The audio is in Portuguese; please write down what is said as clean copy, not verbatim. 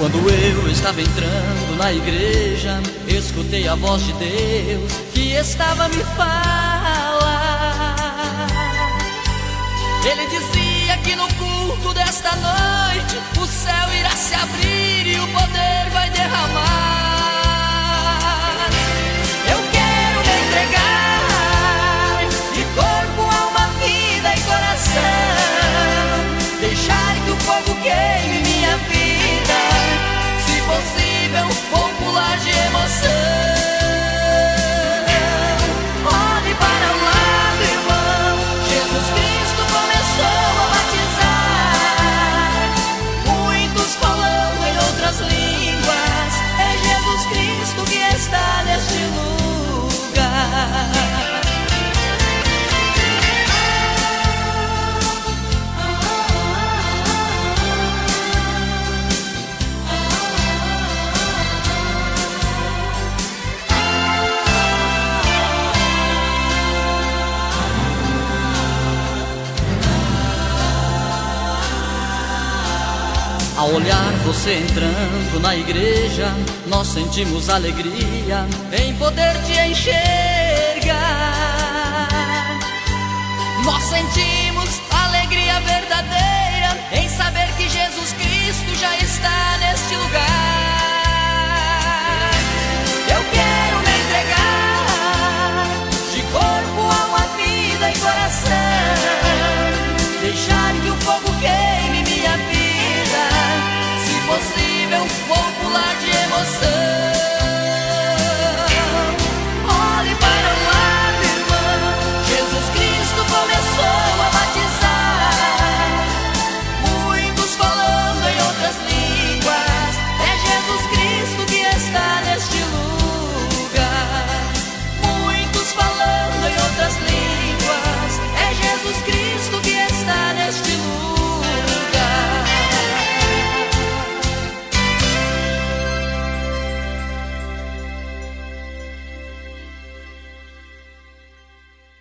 Quando eu estava entrando na igreja, escutei a voz de Deus que estava a me falar. Ele dizia que no culto desta noite o céu irá se abrir e o poder vai derramar. Eu quero me entregar de corpo, alma, vida e coração, deixar que o fogo queime minha vida, se possível vou pular de emoção. Olhe para o lado, irmão, Jesus Cristo começou a batizar. Muitos falando em outras línguas, é Jesus Cristo que está neste lugar. Ao olhar você entrando na igreja, nós sentimos alegria em poder te encher.